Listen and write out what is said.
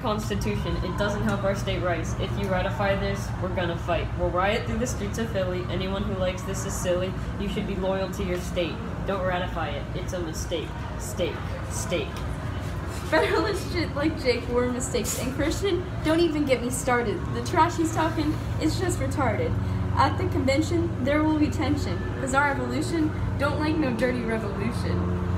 Constitution. It doesn't help our state rights. If you ratify this, we're gonna fight. We'll riot through the streets of Philly. Anyone who likes this is silly. You should be loyal to your state. Don't ratify it. It's a mistake. Steak. Federalist shit like Jake were mistakes, and Christian, don't even get me started. The trash he's talking is just retarded. At the convention, there will be tension, cause our evolution don't like no dirty revolution.